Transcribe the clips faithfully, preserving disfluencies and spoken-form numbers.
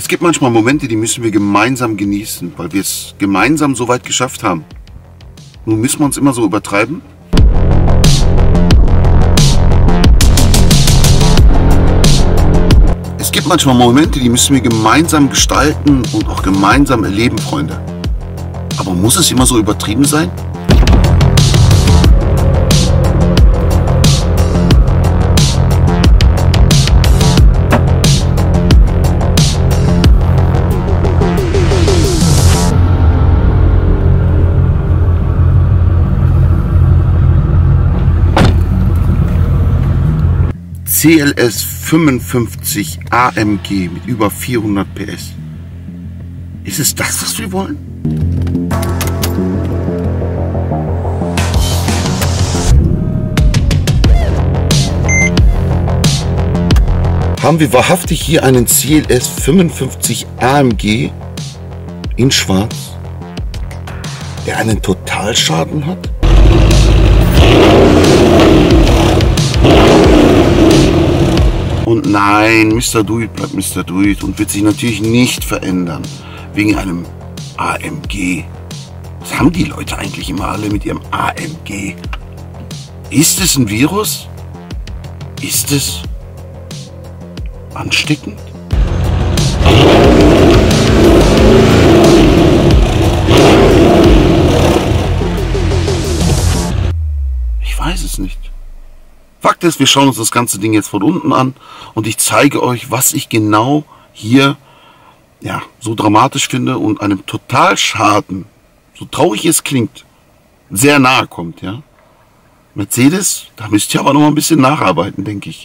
Es gibt manchmal Momente, die müssen wir gemeinsam genießen, weil wir es gemeinsam so weit geschafft haben. Nun müssen wir uns immer so übertreiben? Es gibt manchmal Momente, die müssen wir gemeinsam gestalten und auch gemeinsam erleben, Freunde. Aber muss es immer so übertrieben sein? C L S fünfundfünfzig A M G mit über vierhundert P S. Ist es das, was wir wollen? Haben wir wahrhaftig hier einen C L S fünfundfünfzig A M G in Schwarz, der einen Totalschaden hat? Und nein, Mister Duit bleibt Mister Duit und wird sich natürlich nicht verändern wegen einem A M G. Was haben die Leute eigentlich immer alle mit ihrem A M G? Ist es ein Virus? Ist es ansteckend? Ich weiß es nicht. Fakt ist, wir schauen uns das ganze Ding jetzt von unten an und ich zeige euch, was ich genau hier ja, so dramatisch finde und einem Totalschaden, so traurig es klingt, sehr nahe kommt. Ja? Mercedes, da müsst ihr aber noch mal ein bisschen nacharbeiten, denke ich.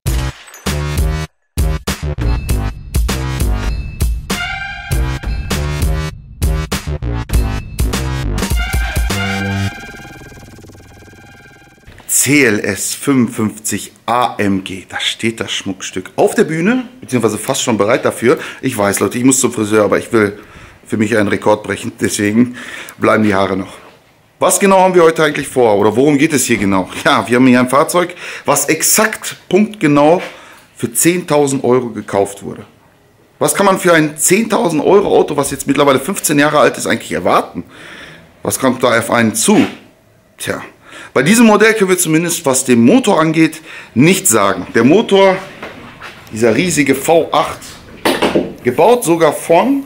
C L S fünfundfünfzig A M G, da steht das Schmuckstück auf der Bühne, beziehungsweise fast schon bereit dafür. Ich weiß, Leute, ich muss zum Friseur, aber ich will für mich einen Rekord brechen, deswegen bleiben die Haare noch. Was genau haben wir heute eigentlich vor oder worum geht es hier genau? Ja, wir haben hier ein Fahrzeug, was exakt punktgenau für zehntausend Euro gekauft wurde. Was kann man für ein zehntausend Euro Auto, was jetzt mittlerweile fünfzehn Jahre alt ist, eigentlich erwarten? Was kommt da auf einen zu? Tja. Bei diesem Modell können wir zumindest, was den Motor angeht, nichts sagen. Der Motor, dieser riesige V acht, gebaut sogar von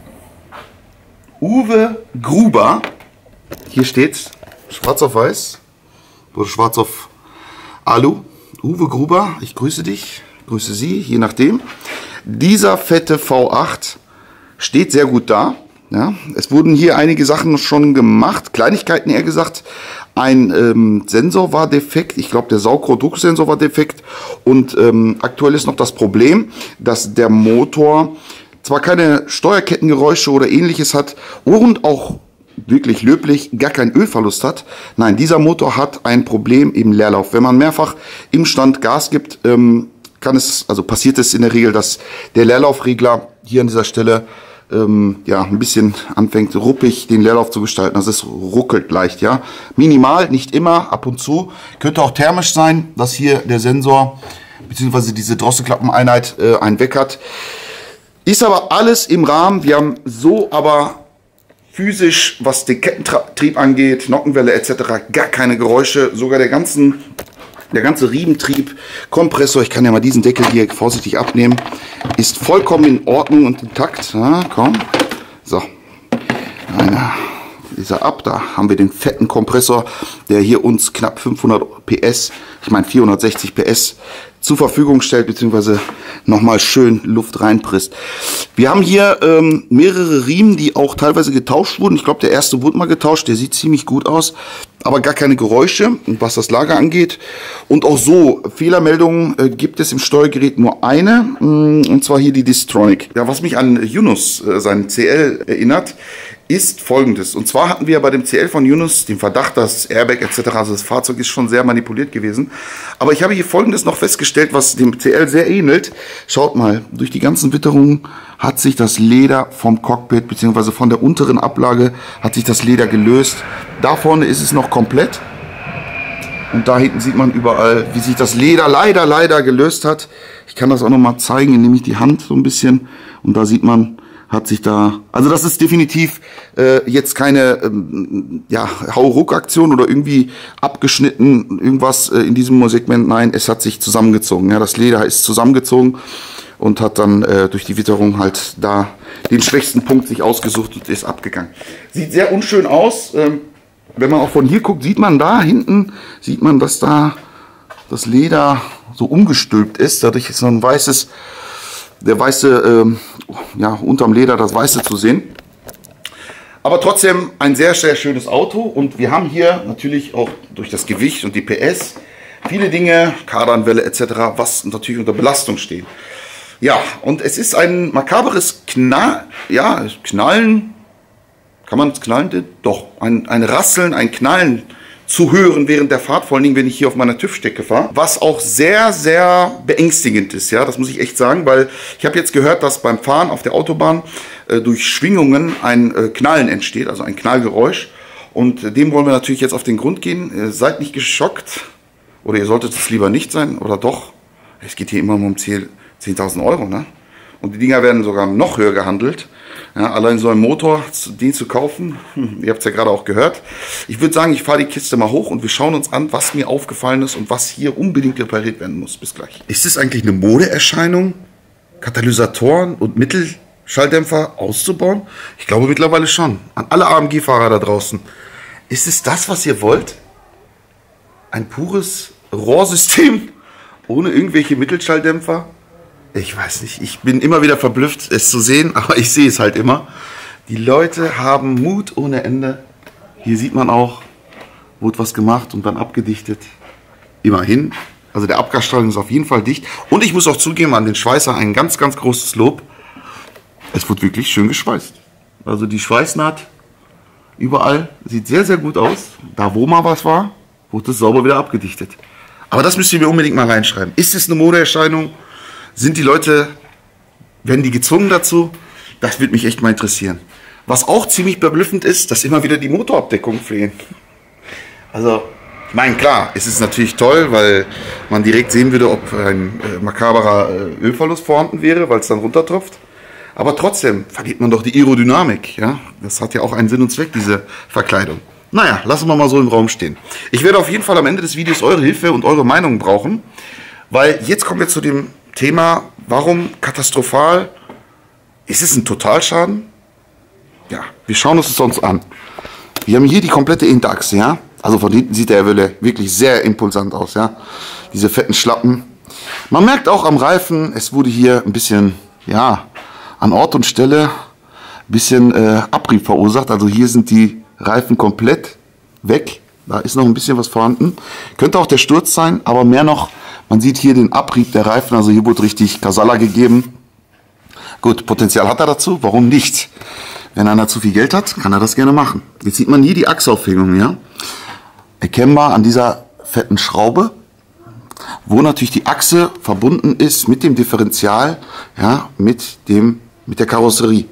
Uwe Gruber. Hier steht schwarz auf weiß oder schwarz auf Alu. Uwe Gruber, ich grüße dich, grüße Sie, je nachdem. Dieser fette V acht steht sehr gut da. Ja, es wurden hier einige Sachen schon gemacht, Kleinigkeiten eher gesagt. Ein ähm, Sensor war defekt, ich glaube der Saugrohrdrucksensor war defekt und ähm, aktuell ist noch das Problem, dass der Motor zwar keine Steuerkettengeräusche oder ähnliches hat und auch wirklich löblich gar keinen Ölverlust hat. Nein, dieser Motor hat ein Problem im Leerlauf. Wenn man mehrfach im Stand Gas gibt, ähm, kann es, also passiert es in der Regel, dass der Leerlaufregler hier an dieser Stelle ähm, ja ein bisschen anfängt ruppig den Leerlauf zu gestalten. Also es ruckelt leicht, ja. Minimal, nicht immer, ab und zu. Könnte auch thermisch sein, dass hier der Sensor bzw. diese Drosselklappeneinheit äh, einen weg hat. Ist aber alles im Rahmen. Wir haben so aber physisch, was den Kettentrieb angeht, Nockenwelle et cetera, gar keine Geräusche. Sogar der ganzen, der ganze Riementrieb, Kompressor, ich kann ja mal diesen Deckel hier vorsichtig abnehmen, ist vollkommen in Ordnung und intakt. Ja, komm. So. Einer dieser ab. Da haben wir den fetten Kompressor, der hier uns knapp fünfhundert P S, ich meine vierhundertsechzig P S zur Verfügung stellt, beziehungsweise nochmal schön Luft reinpresst. Wir haben hier ähm, mehrere Riemen, die auch teilweise getauscht wurden. Ich glaube, der erste wurde mal getauscht, der sieht ziemlich gut aus, aber gar keine Geräusche, was das Lager angeht. Und auch so, Fehlermeldungen äh, gibt es im Steuergerät nur eine, mh, und zwar hier die Distronic. Ja, was mich an Yunus, äh, seinen C L, erinnert, ist Folgendes. Und zwar hatten wir bei dem C L von Yunus den Verdacht, dass Airbag et cetera, also das Fahrzeug ist schon sehr manipuliert gewesen. Aber ich habe hier Folgendes noch festgestellt, was dem C L sehr ähnelt. Schaut mal, durch die ganzen Witterungen hat sich das Leder vom Cockpit bzw. von der unteren Ablage hat sich das Leder gelöst. Da vorne ist es noch komplett. Und da hinten sieht man überall, wie sich das Leder leider, leider gelöst hat. Ich kann das auch noch mal zeigen, indem ich die Hand so ein bisschen, und da sieht man, hat sich da, also das ist definitiv äh, jetzt keine ähm, ja, Hau-Ruck-Aktion oder irgendwie abgeschnitten, irgendwas äh, in diesem Segment. Nein, es hat sich zusammengezogen. Ja, das Leder ist zusammengezogen und hat dann äh, durch die Witterung halt da den schwächsten Punkt sich ausgesucht und ist abgegangen. Sieht sehr unschön aus. Ähm, wenn man auch von hier guckt, sieht man da hinten, sieht man, dass da das Leder so umgestülpt ist. Dadurch ist so ein weißes, der weiße, ähm, ja, unterm Leder das Weiße zu sehen. Aber trotzdem ein sehr, sehr schönes Auto. Und wir haben hier natürlich auch durch das Gewicht und die P S viele Dinge, Kardanwelle et cetera, was natürlich unter Belastung steht. Ja, und es ist ein makaberes Knall, ja, Knallen, kann man es knallen? Doch, ein, ein Rasseln, ein Knallen zu hören während der Fahrt, vor allen Dingen, wenn ich hier auf meiner TÜV-Strecke fahre, was auch sehr, sehr beängstigend ist, ja, das muss ich echt sagen, weil ich habe jetzt gehört, dass beim Fahren auf der Autobahn äh, durch Schwingungen ein äh, Knallen entsteht, also ein Knallgeräusch, und äh, dem wollen wir natürlich jetzt auf den Grund gehen. Äh, seid nicht geschockt, oder ihr solltet es lieber nicht sein, oder doch, es geht hier immer um zehntausend Euro, ne? Und die Dinger werden sogar noch höher gehandelt. Ja, allein so ein Motor, den zu kaufen, hm, ihr habt es ja gerade auch gehört. Ich würde sagen, ich fahre die Kiste mal hoch und wir schauen uns an, was mir aufgefallen ist und was hier unbedingt repariert werden muss. Bis gleich. Ist es eigentlich eine Modeerscheinung, Katalysatoren und Mittelschalldämpfer auszubauen? Ich glaube mittlerweile schon. An alle A M G-Fahrer da draußen. Ist es das, was ihr wollt? Ein pures Rohrsystem ohne irgendwelche Mittelschalldämpfer? Ich weiß nicht, ich bin immer wieder verblüfft, es zu sehen, aber ich sehe es halt immer. Die Leute haben Mut ohne Ende. Hier sieht man auch, wurde was gemacht und dann abgedichtet. Immerhin. Also der Abgasstrahlung ist auf jeden Fall dicht. Und ich muss auch zugeben, an den Schweißer ein ganz, ganz großes Lob. Es wird wirklich schön geschweißt. Also die Schweißnaht überall sieht sehr, sehr gut aus. Da, wo mal was war, wurde es sauber wieder abgedichtet. Aber das müsst ihr mir unbedingt mal reinschreiben. Ist es eine Modeerscheinung? Sind die Leute, werden die gezwungen dazu? Das würde mich echt mal interessieren. Was auch ziemlich verblüffend ist, dass immer wieder die Motorabdeckungen fehlen. Also, ich meine, klar, es ist natürlich toll, weil man direkt sehen würde, ob ein äh, makaberer äh, Ölverlust vorhanden wäre, weil es dann runtertropft. Aber trotzdem verliert man doch die Aerodynamik. Ja? Das hat ja auch einen Sinn und Zweck, diese Verkleidung. Naja, lassen wir mal so im Raum stehen. Ich werde auf jeden Fall am Ende des Videos eure Hilfe und eure Meinung brauchen, weil jetzt kommen wir zu dem Thema, warum katastrophal? Ist es ein Totalschaden? Ja, wir schauen uns das sonst an. Wir haben hier die komplette Hinterachse, ja. Also von hinten sieht der Welle wirklich sehr impulsant aus, ja. Diese fetten Schlappen. Man merkt auch am Reifen, es wurde hier ein bisschen, ja, an Ort und Stelle ein bisschen äh, Abrieb verursacht. Also hier sind die Reifen komplett weg. Da ist noch ein bisschen was vorhanden. Könnte auch der Sturz sein, aber mehr noch, man sieht hier den Abrieb der Reifen. Also hier wurde richtig Kasala gegeben. Gut, Potenzial hat er dazu, warum nicht? Wenn einer zu viel Geld hat, kann er das gerne machen. Jetzt sieht man hier die Achsaufhängung, ja. Erkennbar an dieser fetten Schraube, wo natürlich die Achse verbunden ist mit dem Differential, ja, mit dem, mit der Karosserie.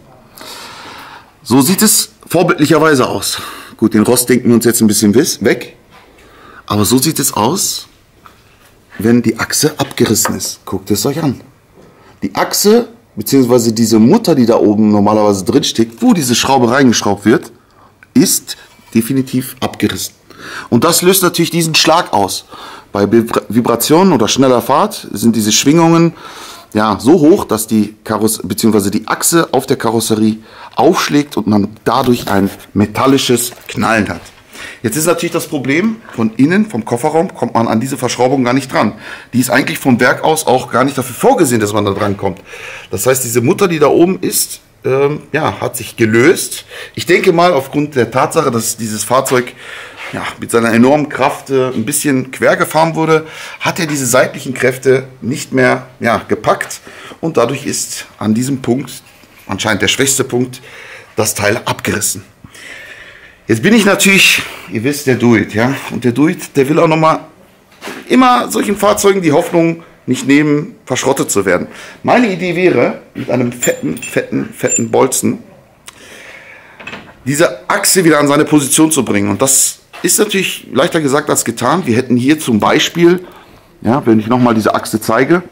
So sieht es vorbildlicherweise aus. Gut, den Rost denken wir uns jetzt ein bisschen weg. Aber so sieht es aus, wenn die Achse abgerissen ist. Guckt es euch an. Die Achse, beziehungsweise diese Mutter, die da oben normalerweise drin steckt, wo diese Schraube reingeschraubt wird, ist definitiv abgerissen. Und das löst natürlich diesen Schlag aus. Bei Vibrationen oder schneller Fahrt sind diese Schwingungen ja so hoch, dass die Kaross beziehungsweise die Achse auf der Karosserie aufschlägt und man dadurch ein metallisches Knallen hat. Jetzt ist natürlich das Problem, von innen, vom Kofferraum, kommt man an diese Verschraubung gar nicht dran. Die ist eigentlich vom Werk aus auch gar nicht dafür vorgesehen, dass man da dran kommt. Das heißt, diese Mutter, die da oben ist, ähm, ja, hat sich gelöst. Ich denke mal, aufgrund der Tatsache, dass dieses Fahrzeug ja, mit seiner enormen Kraft äh, ein bisschen quer gefahren wurde, hat er diese seitlichen Kräfte nicht mehr ja, gepackt. Und dadurch ist an diesem Punkt, anscheinend der schwächste Punkt, das Teil abgerissen. Jetzt bin ich natürlich, ihr wisst, der Duit, ja. Und der Duit, der will auch nochmal immer solchen Fahrzeugen die Hoffnung nicht nehmen, verschrottet zu werden. Meine Idee wäre, mit einem fetten, fetten, fetten Bolzen diese Achse wieder an seine Position zu bringen. Und das ist natürlich leichter gesagt als getan. Wir hätten hier zum Beispiel, ja, wenn ich nochmal diese Achse zeige,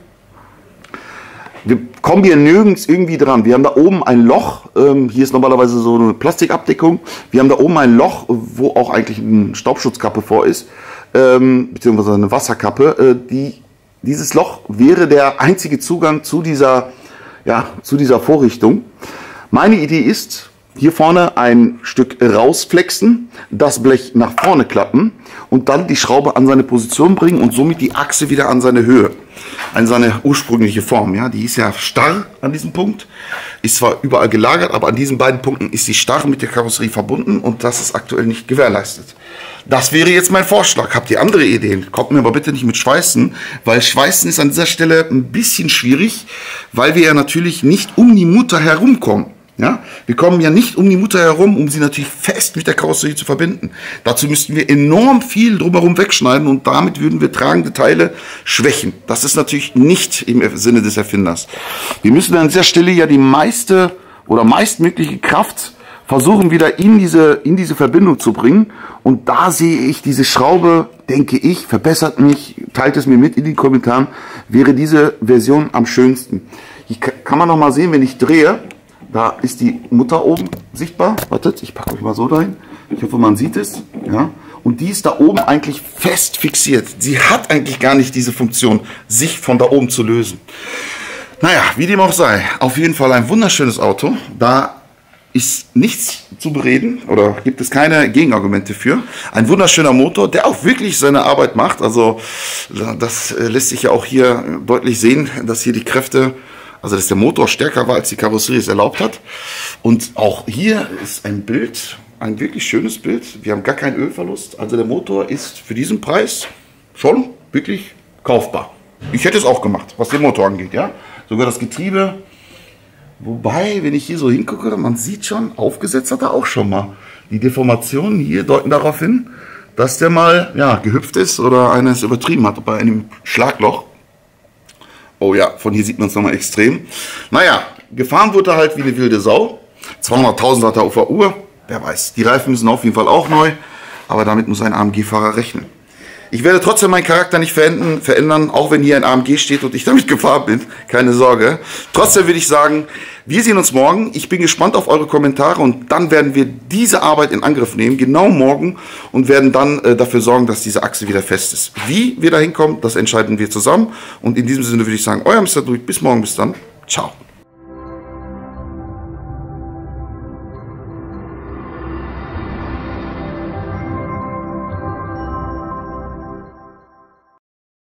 wir kommen hier nirgends irgendwie dran. Wir haben da oben ein Loch, ähm, hier ist normalerweise so eine Plastikabdeckung. Wir haben da oben ein Loch, wo auch eigentlich eine Staubschutzkappe vor ist, ähm, beziehungsweise eine Wasserkappe. Äh, die, dieses Loch wäre der einzige Zugang zu dieser, ja, zu dieser Vorrichtung. Meine Idee ist, hier vorne ein Stück rausflexen, das Blech nach vorne klappen und dann die Schraube an seine Position bringen und somit die Achse wieder an seine Höhe, an seine ursprüngliche Form. Ja, die ist ja starr an diesem Punkt, ist zwar überall gelagert, aber an diesen beiden Punkten ist sie starr mit der Karosserie verbunden und das ist aktuell nicht gewährleistet. Das wäre jetzt mein Vorschlag. Habt ihr andere Ideen? Kommt mir aber bitte nicht mit Schweißen, weil Schweißen ist an dieser Stelle ein bisschen schwierig, weil wir ja natürlich nicht um die Mutter herumkommen. Ja, wir kommen ja nicht um die Mutter herum, um sie natürlich fest mit der Karosserie zu verbinden. Dazu müssten wir enorm viel drumherum wegschneiden und damit würden wir tragende Teile schwächen. Das ist natürlich nicht im Sinne des Erfinders. Wir müssen an dieser Stelle ja die meiste oder meistmögliche Kraft versuchen wieder in diese, in diese Verbindung zu bringen. Und da sehe ich diese Schraube, denke ich, verbessert mich, teilt es mir mit in den Kommentaren, wäre diese Version am schönsten. Hier kann man noch mal sehen, wenn ich drehe, da ist die Mutter oben sichtbar. Wartet, ich packe euch mal so rein. Ich hoffe, man sieht es. Ja. Und die ist da oben eigentlich fest fixiert. Sie hat eigentlich gar nicht diese Funktion, sich von da oben zu lösen. Naja, wie dem auch sei. Auf jeden Fall ein wunderschönes Auto. Da ist nichts zu bereden oder gibt es keine Gegenargumente für. Ein wunderschöner Motor, der auch wirklich seine Arbeit macht. Also das lässt sich ja auch hier deutlich sehen, dass hier die Kräfte... Also, dass der Motor stärker war, als die Karosserie es erlaubt hat. Und auch hier ist ein Bild, ein wirklich schönes Bild. Wir haben gar keinen Ölverlust. Also, der Motor ist für diesen Preis schon wirklich kaufbar. Ich hätte es auch gemacht, was den Motor angeht, ja. Sogar das Getriebe. Wobei, wenn ich hier so hingucke, man sieht schon, aufgesetzt hat er auch schon mal. Die Deformationen hier deuten darauf hin, dass der mal, ja, gehüpft ist oder eines übertrieben hat bei einem Schlagloch. Oh ja, von hier sieht man es nochmal extrem. Naja, gefahren wurde er halt wie eine wilde Sau. zweihunderttausend hat er auf der Uhr. Wer weiß, die Reifen müssen auf jeden Fall auch neu. Aber damit muss ein A M G-Fahrer rechnen. Ich werde trotzdem meinen Charakter nicht verändern, verändern, auch wenn hier ein A M G steht und ich damit gefahren bin. Keine Sorge. Trotzdem würde ich sagen, wir sehen uns morgen. Ich bin gespannt auf eure Kommentare und dann werden wir diese Arbeit in Angriff nehmen, genau morgen, und werden dann äh, dafür sorgen, dass diese Achse wieder fest ist. Wie wir da hinkommen, das entscheiden wir zusammen. Und in diesem Sinne würde ich sagen, euer Mister Druid, bis morgen, bis dann. Ciao.